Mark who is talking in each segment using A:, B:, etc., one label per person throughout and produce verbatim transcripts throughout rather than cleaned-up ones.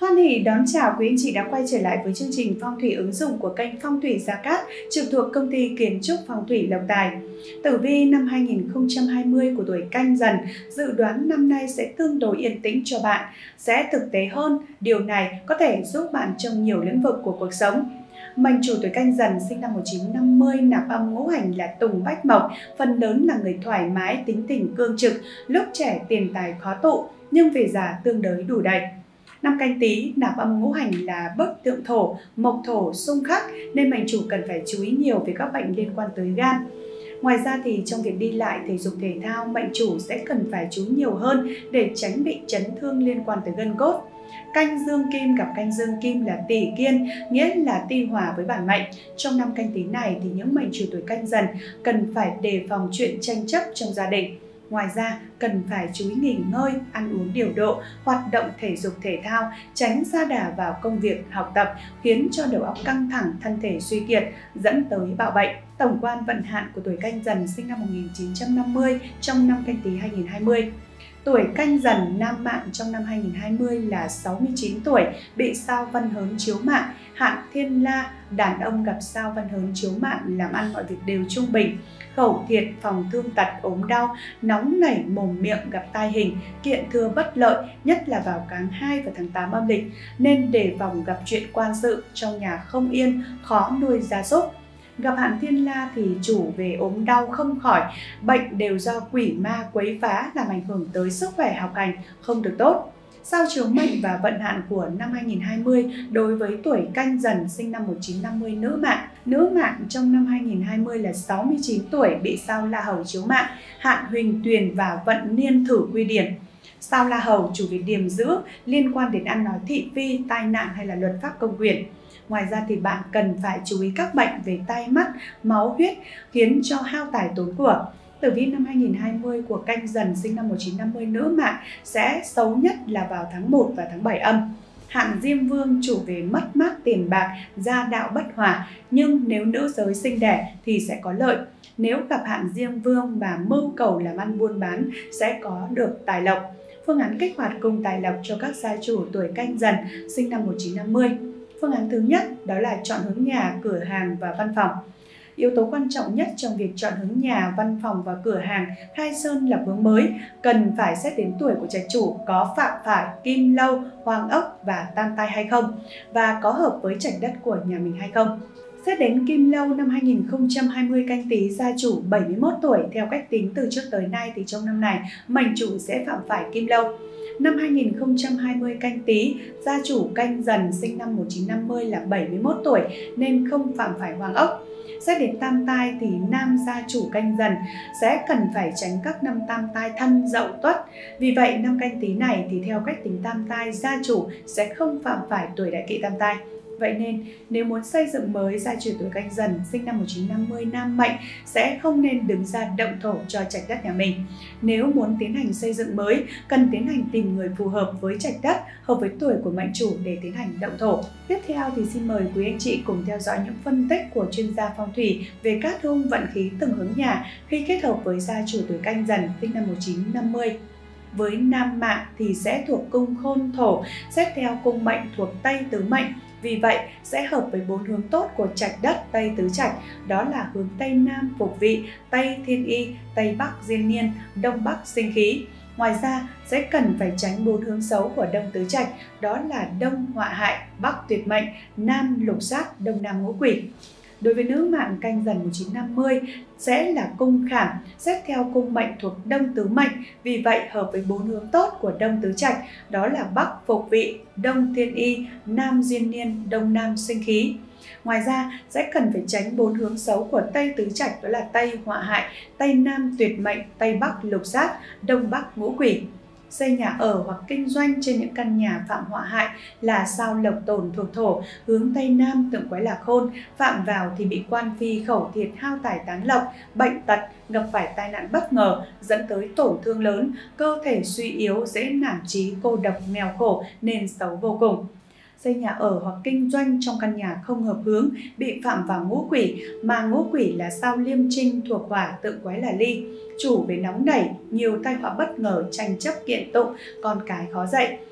A: Hoan hỉ đón chào quý anh chị đã quay trở lại với chương trình phong thủy ứng dụng của kênh Phong thủy Gia Cát, trực thuộc công ty kiến trúc phong thủy Lộc Tài. Tử vi năm hai nghìn không trăm hai mươi của tuổi Canh Dần, dự đoán năm nay sẽ tương đối yên tĩnh cho bạn, sẽ thực tế hơn. Điều này có thể giúp bạn trong nhiều lĩnh vực của cuộc sống. Mệnh chủ tuổi Canh Dần sinh năm một nghìn chín trăm năm mươi, nạp âm ngũ hành là Tùng Bách Mộc, phần lớn là người thoải mái, tính tình cương trực, lúc trẻ tiền tài khó tụ, nhưng về già tương đối đủ đầy. Năm Canh Tý, nạp âm ngũ hành là Bức Tượng Thổ, mộc thổ xung khắc, nên mệnh chủ cần phải chú ý nhiều về các bệnh liên quan tới gan. Ngoài ra thì trong việc đi lại, thể dục thể thao, mệnh chủ sẽ cần phải chú ý nhiều hơn để tránh bị chấn thương liên quan tới gân cốt. Canh Dương Kim gặp Canh Dương Kim là Tỷ Kiên, nghĩa là ti hòa với bản mệnh. Trong năm Canh Tý này thì những mệnh chủ tuổi Canh Dần cần phải đề phòng chuyện tranh chấp trong gia đình. Ngoài ra, cần phải chú ý nghỉ ngơi, ăn uống điều độ, hoạt động thể dục thể thao, tránh sa đà vào công việc, học tập, khiến cho đầu óc căng thẳng, thân thể suy kiệt, dẫn tới bạo bệnh. Tổng quan vận hạn của tuổi Canh Dần sinh năm một nghìn chín trăm năm mươi trong năm Canh Tý hai nghìn không trăm hai mươi. Tuổi Canh Dần nam mạng trong năm hai nghìn không trăm hai mươi là sáu mươi chín tuổi, bị sao Văn Hớn chiếu mạng, hạn Thiên La. Đàn ông gặp sao Văn Hớn chiếu mạng làm ăn mọi việc đều trung bình, khẩu thiệt, phòng thương tật, ốm đau, nóng nảy, mồm miệng, gặp tai hình, kiện thừa bất lợi, nhất là vào tháng hai và tháng tám âm lịch, nên đề phòng gặp chuyện quan sự, trong nhà không yên, khó nuôi gia súc. Gặp hạn Thiên La thì chủ về ốm đau không khỏi, bệnh đều do quỷ ma quấy phá, làm ảnh hưởng tới sức khỏe học hành không được tốt. Sao chiếu mệnh và vận hạn của năm hai nghìn không trăm hai mươi đối với tuổi Canh Dần sinh năm một nghìn chín trăm năm mươi nữ mạng. Nữ mạng trong năm hai nghìn không trăm hai mươi là sáu mươi chín tuổi, bị sao La Hầu chiếu mạng, hạn Huỳnh Tuyền và vận niên thử quy điển. Sao La Hầu chủ về điềm giữ, liên quan đến ăn nói thị phi, tai nạn hay là luật pháp công quyền. Ngoài ra thì bạn cần phải chú ý các bệnh về tai mắt, máu huyết, khiến cho hao tài tốn của. Tử vi năm hai nghìn không trăm hai mươi của Canh Dần sinh năm một nghìn chín trăm năm mươi nữ mạng sẽ xấu nhất là vào tháng một và tháng bảy âm. Hạn Diêm Vương chủ về mất mát tiền bạc, gia đạo bất hòa, nhưng nếu nữ giới sinh đẻ thì sẽ có lợi. Nếu gặp hạn Diêm Vương mà mưu cầu làm ăn buôn bán sẽ có được tài lộc. Phương án kích hoạt cung tài lộc cho các gia chủ tuổi Canh Dần sinh năm một nghìn chín trăm năm mươi. Phương án thứ nhất đó là chọn hướng nhà, cửa hàng và văn phòng. Yếu tố quan trọng nhất trong việc chọn hướng nhà, văn phòng và cửa hàng, khai sơn lập hướng mới, cần phải xét đến tuổi của trạch chủ có phạm phải kim lâu, hoàng ốc và tam tai hay không, và có hợp với trạch đất của nhà mình hay không. Xét đến kim lâu năm hai nghìn không trăm hai mươi Canh Tý, gia chủ bảy mươi mốt tuổi, theo cách tính từ trước tới nay thì trong năm này mệnh chủ sẽ phạm phải kim lâu. Năm hai nghìn không trăm hai mươi Canh Tý, gia chủ Canh Dần sinh năm một nghìn chín trăm năm mươi là bảy mươi mốt tuổi nên không phạm phải hoàng ốc. Xét đến tam tai thì nam gia chủ Canh Dần sẽ cần phải tránh các năm tam tai Thân, Dậu, Tuất. Vì vậy năm Canh Tý này thì theo cách tính tam tai, gia chủ sẽ không phạm phải tuổi đại kỵ tam tai. Vậy nên nếu muốn xây dựng mới, gia chủ tuổi Canh Dần sinh năm một nghìn chín trăm năm mươi nam mệnh sẽ không nên đứng ra động thổ cho trạch đất nhà mình. Nếu muốn tiến hành xây dựng mới, cần tiến hành tìm người phù hợp với trạch đất, hợp với tuổi của mệnh chủ để tiến hành động thổ. Tiếp theo thì xin mời quý anh chị cùng theo dõi những phân tích của chuyên gia phong thủy về cát hung vận khí từng hướng nhà khi kết hợp với gia chủ tuổi Canh Dần sinh năm một nghìn chín trăm năm mươi. Với nam mạng thì sẽ thuộc cung Khôn Thổ, xét theo cung mệnh thuộc Tây Tứ Mệnh. Vì vậy sẽ hợp với bốn hướng tốt của trạch đất Tây Tứ Trạch, đó là hướng Tây Nam Phục Vị, Tây Thiên Y, Tây Bắc Diên Niên, Đông Bắc Sinh Khí. Ngoài ra sẽ cần phải tránh bốn hướng xấu của Đông Tứ Trạch, đó là Đông Họa Hại, Bắc Tuyệt Mệnh, Nam Lục Sát, Đông Nam Ngũ Quỷ. Đối với nữ mạng Canh Dần một nghìn chín trăm năm mươi sẽ là cung Khảm, xét theo cung mệnh thuộc Đông Tứ Mệnh, vì vậy hợp với bốn hướng tốt của Đông Tứ Trạch, đó là Bắc Phục Vị, Đông Thiên Y, Nam Diên Niên, Đông Nam Sinh Khí. Ngoài ra sẽ cần phải tránh bốn hướng xấu của Tây Tứ Trạch, đó là Tây Họa Hại, Tây Nam Tuyệt Mệnh, Tây Bắc Lục Sát, Đông Bắc Ngũ Quỷ. Xây nhà ở hoặc kinh doanh trên những căn nhà phạm họa hại là sao Lộc Tồn thuộc thổ, hướng Tây Nam tượng quái là Khôn, phạm vào thì bị quan phi, khẩu thiệt, hao tài tán lộc, bệnh tật, gặp phải tai nạn bất ngờ dẫn tới tổn thương lớn, cơ thể suy yếu, dễ nản chí, cô độc, nghèo khổ nên xấu vô cùng. Xây nhà ở hoặc kinh doanh trong căn nhà không hợp hướng, bị phạm vào ngũ quỷ, mà ngũ quỷ là sao Liêm Trinh thuộc hỏa, tượng quái là Ly. Chủ về nóng nảy, nhiều tai họa bất ngờ, tranh chấp kiện tụng, con cái khó dạy.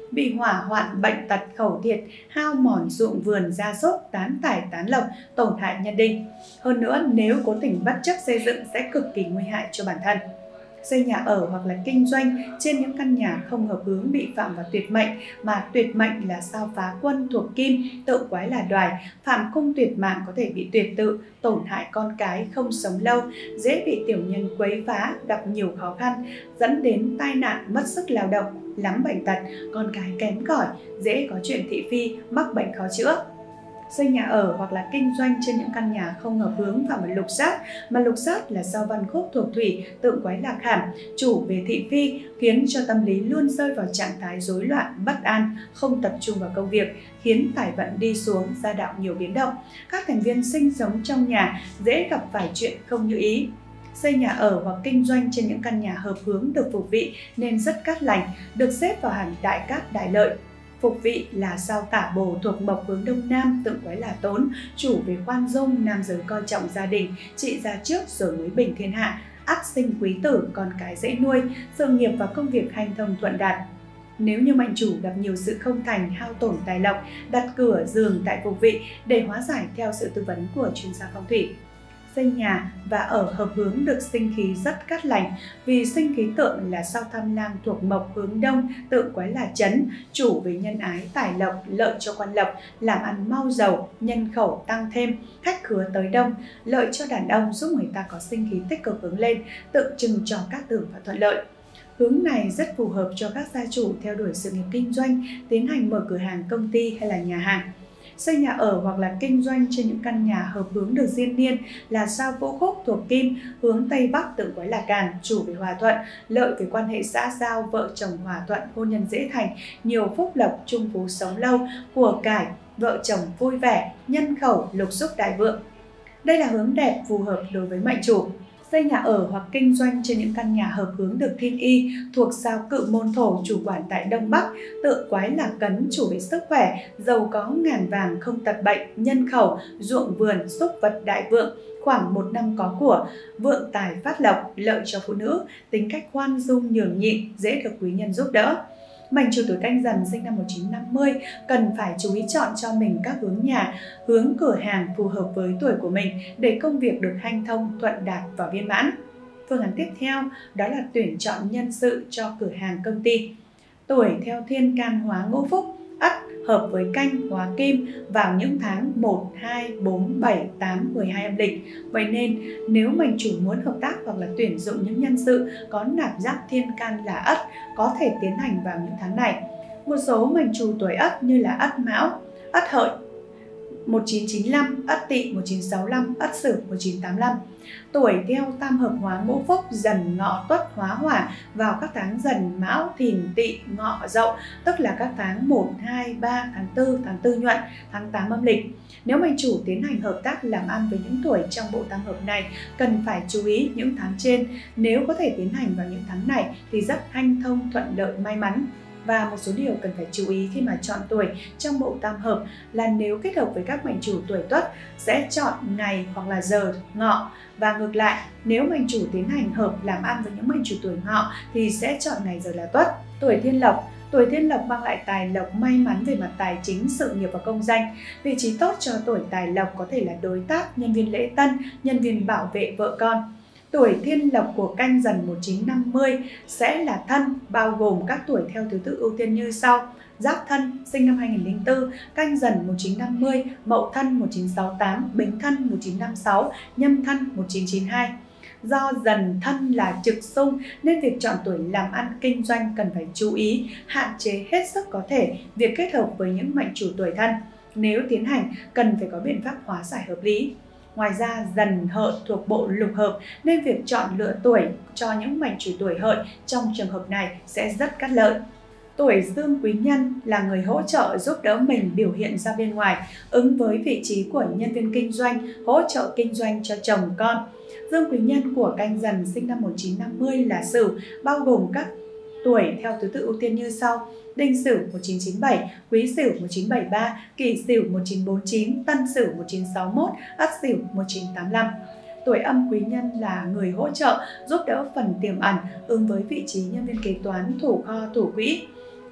A: bị hỏa hoạn, bệnh tật, khẩu thiệt, hao mòn ruộng vườn, gia súc, tán tài tán lộc, tổn hại nhân đinh. Hơn nữa, nếu cố tình bất chấp xây dựng sẽ cực kỳ nguy hại cho bản thân. Xây nhà ở hoặc là kinh doanh trên những căn nhà không hợp hướng bị phạm vào tuyệt mệnh, mà tuyệt mệnh là sao phá quân thuộc kim, tự quái là đoài, phạm cung tuyệt mạng có thể bị tuyệt tự, tổn hại con cái, không sống lâu, dễ bị tiểu nhân quấy phá, gặp nhiều khó khăn, dẫn đến tai nạn, mất sức lao động, lắm bệnh tật, con cái kém cỏi, dễ có chuyện thị phi, mắc bệnh khó chữa. Xây nhà ở hoặc là kinh doanh trên những căn nhà không hợp hướng phạm vào lục sát, mà lục sát là sao văn khúc thuộc thủy, tượng quái lạc hàm, chủ về thị phi, khiến cho tâm lý luôn rơi vào trạng thái rối loạn, bất an, không tập trung vào công việc, khiến tài vận đi xuống, gia đạo nhiều biến động. Các thành viên sinh sống trong nhà dễ gặp phải chuyện không như ý. Xây nhà ở hoặc kinh doanh trên những căn nhà hợp hướng được phục vị nên rất cát lành, được xếp vào hàng đại cát đại lợi. Phục vị là sao tả bồ thuộc mộc hướng đông nam, tượng quái là tốn, chủ về khoan dung, nam giới coi trọng gia đình, trị gia trước rồi mới bình thiên hạ, ắt sinh quý tử, con cái dễ nuôi, sự nghiệp và công việc hanh thông thuận đạt. Nếu như mệnh chủ gặp nhiều sự không thành, hao tổn tài lộc, đặt cửa giường tại phục vị để hóa giải theo sự tư vấn của chuyên gia phong thủy. Xây nhà và ở hợp hướng được sinh khí rất cát lành, vì sinh khí tượng là sao tham lang thuộc mộc hướng đông, tượng quái là chấn, chủ về nhân ái, tài lộc, lợi cho quan lộc, làm ăn mau giàu, nhân khẩu tăng thêm, khách khứa tới đông, lợi cho đàn ông, giúp người ta có sinh khí tích cực hướng lên, tượng trưng cho các tường và thuận lợi. Hướng này rất phù hợp cho các gia chủ theo đuổi sự nghiệp kinh doanh, tiến hành mở cửa hàng, công ty hay là nhà hàng. Xây nhà ở hoặc là kinh doanh trên những căn nhà hợp hướng được diên niên là sao vũ khúc thuộc kim, hướng Tây Bắc, tượng quái là càn, chủ về hòa thuận, lợi về quan hệ xã giao, vợ chồng hòa thuận, hôn nhân dễ thành, nhiều phúc lộc, chung phú sống lâu, của cải, vợ chồng vui vẻ, nhân khẩu, lục xúc đại vượng. Đây là hướng đẹp phù hợp đối với mệnh chủ. Xây nhà ở hoặc kinh doanh trên những căn nhà hợp hướng được thiên y thuộc sao cự môn thổ, chủ quản tại Đông Bắc, tượng quái là cấn, chủ về sức khỏe, giàu có ngàn vàng, không tật bệnh, nhân khẩu, ruộng vườn, súc vật đại vượng, khoảng một năm có của, vượng tài phát lộc, lợi cho phụ nữ, tính cách khoan dung nhường nhịn, dễ được quý nhân giúp đỡ. Mệnh chủ tuổi Canh Dần sinh năm một nghìn chín trăm năm mươi cần phải chú ý chọn cho mình các hướng nhà, hướng cửa hàng phù hợp với tuổi của mình để công việc được hanh thông, thuận đạt và viên mãn. Phương án tiếp theo đó là tuyển chọn nhân sự cho cửa hàng công ty. Tuổi theo thiên can hóa ngũ phúc, Ất hợp với Canh hóa kim vào những tháng một, hai, bốn, bảy, tám, mười hai âm lịch. Vậy nên nếu mệnh chủ muốn hợp tác hoặc là tuyển dụng những nhân sự có nạp giáp thiên can là Ất có thể tiến hành vào những tháng này. Một số mệnh chủ tuổi Ất như là Ất Mão, Ất Hợi một nghìn chín trăm chín mươi lăm, Ất Tỵ một nghìn chín trăm sáu mươi lăm, Ất Sửu một nghìn chín trăm tám mươi lăm. Tuổi theo tam hợp hóa ngũ phúc, Dần, Ngọ, Tuất hóa hỏa vào các tháng Dần, Mão, Thìn, Tỵ, Ngọ, Dậu, tức là các tháng một, hai, ba, tháng tư, tháng tư nhuận, tháng tám âm lịch. Nếu mệnh chủ tiến hành hợp tác làm ăn với những tuổi trong bộ tam hợp này, cần phải chú ý những tháng trên. Nếu có thể tiến hành vào những tháng này thì rất hanh thông, thuận lợi, may mắn. Và một số điều cần phải chú ý khi mà chọn tuổi trong bộ tam hợp là nếu kết hợp với các mệnh chủ tuổi Tuất sẽ chọn ngày hoặc là giờ Ngọ, và ngược lại nếu mệnh chủ tiến hành hợp làm ăn với những mệnh chủ tuổi Ngọ thì sẽ chọn ngày giờ là Tuất. Tuổi Thiên Lộc, tuổi Thiên Lộc mang lại tài lộc, may mắn về mặt tài chính, sự nghiệp và công danh. Vị trí tốt cho tuổi Tài Lộc có thể là đối tác, nhân viên lễ tân, nhân viên bảo vệ, vợ con. Tuổi Thiên Lộc của Canh Dần một nghìn chín trăm năm mươi sẽ là Thân, bao gồm các tuổi theo thứ tự ưu tiên như sau: Giáp Thân sinh năm hai nghìn không trăm lẻ bốn, Canh Dần một nghìn chín trăm năm mươi, Mậu Thân một nghìn chín trăm sáu mươi tám, Bính Thân một nghìn chín trăm năm mươi sáu, Nhâm Thân một nghìn chín trăm chín mươi hai. Do Dần Thân là trực xung nên việc chọn tuổi làm ăn kinh doanh cần phải chú ý, hạn chế hết sức có thể việc kết hợp với những mệnh chủ tuổi Thân. Nếu tiến hành cần phải có biện pháp hóa giải hợp lý. Ngoài ra, Dần Hợi thuộc bộ lục hợp nên việc chọn lựa tuổi cho những mệnh chủ tuổi Hợi trong trường hợp này sẽ rất cát lợi. Tuổi Dương Quý Nhân là người hỗ trợ giúp đỡ mình biểu hiện ra bên ngoài, ứng với vị trí của nhân viên kinh doanh, hỗ trợ kinh doanh cho chồng con. Dương Quý Nhân của Canh Dần sinh năm một nghìn chín trăm năm mươi là Sửu, bao gồm các tuổi theo thứ tự ưu tiên như sau: Đinh Sửu một nghìn chín trăm chín mươi bảy, Quý Sửu một nghìn chín trăm bảy mươi ba, Kỷ Sửu một nghìn chín trăm bốn mươi chín, Tân Sửu một nghìn chín trăm sáu mươi mốt, Ất Sửu một nghìn chín trăm tám mươi lăm. Tuổi Âm Quý Nhân là người hỗ trợ giúp đỡ phần tiềm ẩn, ứng với vị trí nhân viên kế toán, thủ kho, thủ quỹ.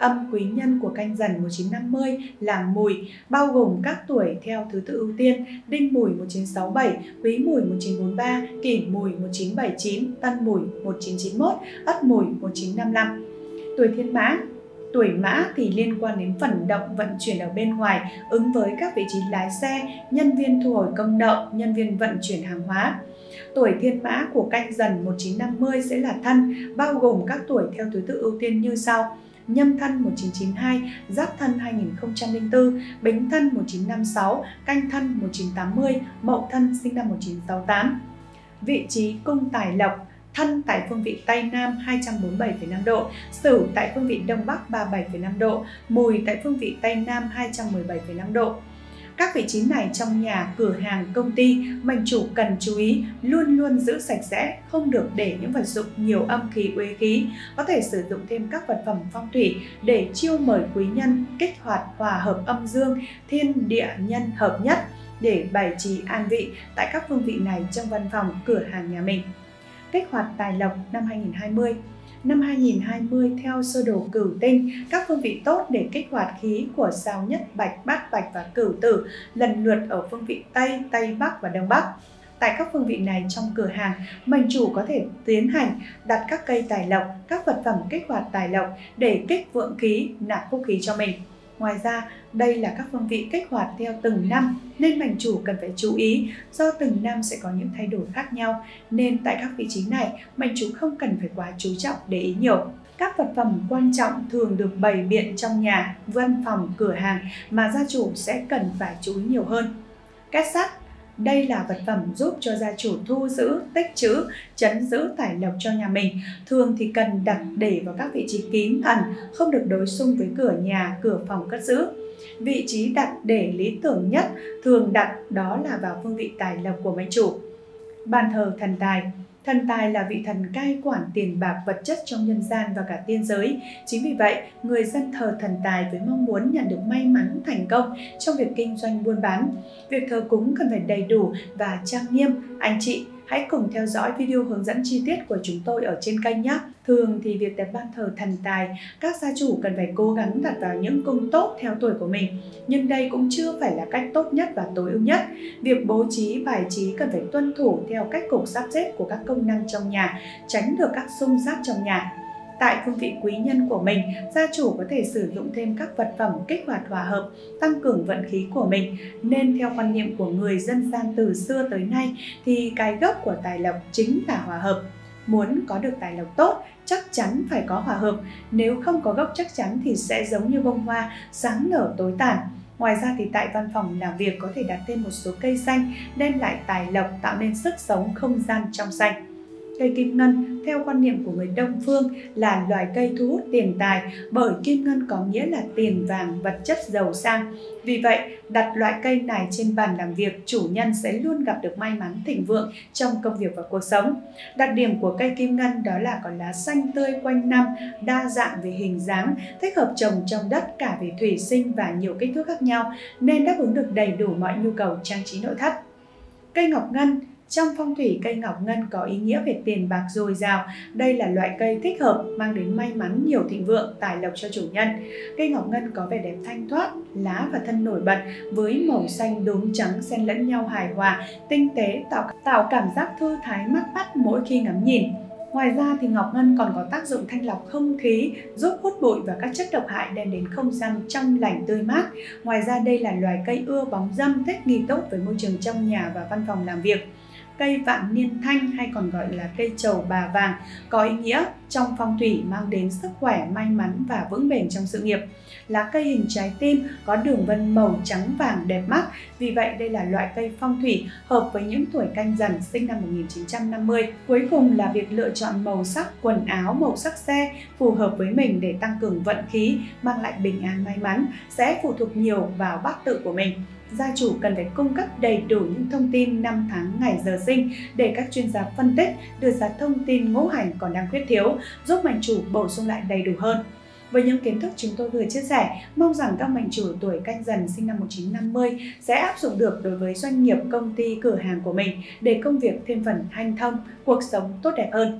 A: Âm quý nhân của Canh Dần một nghìn chín trăm năm mươi là Mùi, bao gồm các tuổi theo thứ tự ưu tiên: Đinh Mùi một nghìn chín trăm sáu mươi bảy, Quý Mùi một nghìn chín trăm bốn mươi ba, Kỷ Mùi một nghìn chín trăm bảy mươi chín, Tân Mùi một nghìn chín trăm chín mươi mốt, Ất Mùi một nghìn chín trăm năm mươi lăm. Tuổi Thiên Mã. Tuổi Mã thì liên quan đến vận động, vận chuyển ở bên ngoài, ứng với các vị trí lái xe, nhân viên thu hồi công nợ, nhân viên vận chuyển hàng hóa. Tuổi Thiên Mã của Canh Dần một nghìn chín trăm năm mươi sẽ là Thân, bao gồm các tuổi theo thứ tự ưu tiên như sau: Nhâm Thân một nghìn chín trăm chín mươi hai, Giáp Thân hai nghìn không trăm lẻ bốn, Bính Thân một nghìn chín trăm năm mươi sáu, Canh Thân một nghìn chín trăm tám mươi, Mậu Thân sinh năm một nghìn chín trăm sáu mươi tám. Vị trí cung tài lộc: Thân tại phương vị Tây Nam hai trăm bốn mươi bảy phẩy năm độ, Sửu tại phương vị Đông Bắc ba mươi bảy phẩy năm độ, Mùi tại phương vị Tây Nam hai trăm mười bảy phẩy năm độ. Các vị trí này trong nhà, cửa hàng, công ty, mệnh chủ cần chú ý luôn luôn giữ sạch sẽ, không được để những vật dụng nhiều âm khí, uế khí. Có thể sử dụng thêm các vật phẩm phong thủy để chiêu mời quý nhân, kích hoạt hòa hợp âm dương, thiên địa nhân hợp nhất để bày trí an vị tại các phương vị này trong văn phòng, cửa hàng nhà mình. Kích hoạt tài lộc năm hai nghìn không trăm hai mươi. Năm hai nghìn không trăm hai mươi theo sơ đồ Cửu Tinh, các phương vị tốt để kích hoạt khí của sao Nhất Bạch, Bát Bạch và Cửu Tử lần lượt ở phương vị Tây, Tây Bắc và Đông Bắc. Tại các phương vị này trong cửa hàng, mệnh chủ có thể tiến hành đặt các cây tài lộc, các vật phẩm kích hoạt tài lộc để kích vượng khí, nạp phúc khí cho mình. Ngoài ra, đây là các phương vị kích hoạt theo từng năm nên mệnh chủ cần phải chú ý, do từng năm sẽ có những thay đổi khác nhau nên tại các vị trí này mệnh chủ không cần phải quá chú trọng để ý nhiều. Các vật phẩm quan trọng thường được bày biện trong nhà, văn phòng, cửa hàng mà gia chủ sẽ cần phải chú ý nhiều hơn. Két sắt. Đây là vật phẩm giúp cho gia chủ thu giữ, tích trữ, trấn giữ tài lộc cho nhà mình. Thường thì cần đặt để vào các vị trí kín ẩn, không được đối xung với cửa nhà, cửa phòng cất giữ. Vị trí đặt để lý tưởng nhất thường đặt đó là vào phương vị tài lộc của mệnh chủ. Bàn thờ thần tài. Thần tài là vị thần cai quản tiền bạc vật chất trong nhân gian và cả tiên giới. Chính vì vậy, người dân thờ thần tài với mong muốn nhận được may mắn, thành công trong việc kinh doanh buôn bán. Việc thờ cúng cần phải đầy đủ và trang nghiêm. Anh chị hãy cùng theo dõi video hướng dẫn chi tiết của chúng tôi ở trên kênh nhé. Thường thì việc đặt ban thờ thần tài, các gia chủ cần phải cố gắng đặt vào những cung tốt theo tuổi của mình. Nhưng đây cũng chưa phải là cách tốt nhất và tối ưu nhất. Việc bố trí, bài trí cần phải tuân thủ theo cách cục sắp xếp của các công năng trong nhà, tránh được các xung giác trong nhà. Tại phương vị quý nhân của mình, gia chủ có thể sử dụng thêm các vật phẩm kích hoạt hòa hợp, tăng cường vận khí của mình. Nên theo quan niệm của người dân gian từ xưa tới nay thì cái gốc của tài lộc chính là hòa hợp. Muốn có được tài lộc tốt, chắc chắn phải có hòa hợp. Nếu không có gốc chắc chắn thì sẽ giống như bông hoa, sáng nở tối tàn. Ngoài ra thì tại văn phòng làm việc có thể đặt thêm một số cây xanh, đem lại tài lộc, tạo nên sức sống không gian trong xanh. Cây kim ngân theo quan niệm của người Đông phương là loài cây thu hút tiền tài, bởi kim ngân có nghĩa là tiền vàng, vật chất giàu sang. Vì vậy, đặt loại cây này trên bàn làm việc, chủ nhân sẽ luôn gặp được may mắn, thịnh vượng trong công việc và cuộc sống. Đặc điểm của cây kim ngân đó là có lá xanh tươi quanh năm, đa dạng về hình dáng, thích hợp trồng trong đất cả về thủy sinh và nhiều kích thước khác nhau, nên đáp ứng được đầy đủ mọi nhu cầu trang trí nội thất. Cây ngọc ngân. Trong phong thủy, cây ngọc ngân có ý nghĩa về tiền bạc dồi dào. Đây là loại cây thích hợp, mang đến may mắn, nhiều thịnh vượng, tài lộc cho chủ nhân. Cây ngọc ngân có vẻ đẹp thanh thoát, lá và thân nổi bật với màu xanh đốm trắng xen lẫn nhau hài hòa, tinh tế, tạo, tạo cảm giác thư thái mắt mắt mỗi khi ngắm nhìn. Ngoài ra thì ngọc ngân còn có tác dụng thanh lọc không khí, giúp hút bụi và các chất độc hại, đem đến không gian trong lành tươi mát. Ngoài ra đây là loài cây ưa bóng râm, thích nghi tốt với môi trường trong nhà và văn phòng làm việc. Cây vạn niên thanh hay còn gọi là cây trầu bà vàng có ý nghĩa trong phong thủy mang đến sức khỏe, may mắn và vững bền trong sự nghiệp. Lá cây hình trái tim có đường vân màu trắng vàng đẹp mắt, vì vậy đây là loại cây phong thủy hợp với những tuổi Canh Dần sinh năm một nghìn chín trăm năm mươi. Cuối cùng là việc lựa chọn màu sắc quần áo, màu sắc xe phù hợp với mình để tăng cường vận khí, mang lại bình an may mắn, sẽ phụ thuộc nhiều vào bát tự của mình. Gia chủ cần phải cung cấp đầy đủ những thông tin năm tháng ngày giờ sinh để các chuyên gia phân tích, đưa ra thông tin ngũ hành còn đang khuyết thiếu, giúp mệnh chủ bổ sung lại đầy đủ hơn. Với những kiến thức chúng tôi vừa chia sẻ, mong rằng các mệnh chủ tuổi Canh Dần sinh năm một nghìn chín trăm năm mươi sẽ áp dụng được đối với doanh nghiệp, công ty, cửa hàng của mình để công việc thêm phần hanh thông, cuộc sống tốt đẹp hơn.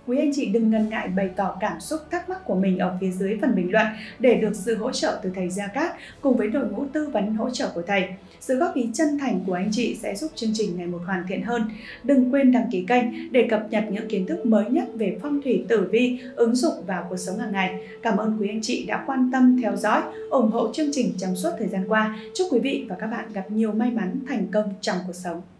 A: Quý anh chị đừng ngần ngại bày tỏ cảm xúc thắc mắc của mình ở phía dưới phần bình luận để được sự hỗ trợ từ thầy Gia Cát cùng với đội ngũ tư vấn hỗ trợ của thầy. Sự góp ý chân thành của anh chị sẽ giúp chương trình ngày một hoàn thiện hơn. Đừng quên đăng ký kênh để cập nhật những kiến thức mới nhất về phong thủy tử vi ứng dụng vào cuộc sống hàng ngày. Cảm ơn quý anh chị đã quan tâm theo dõi, ủng hộ chương trình trong suốt thời gian qua. Chúc quý vị và các bạn gặp nhiều may mắn, thành công trong cuộc sống.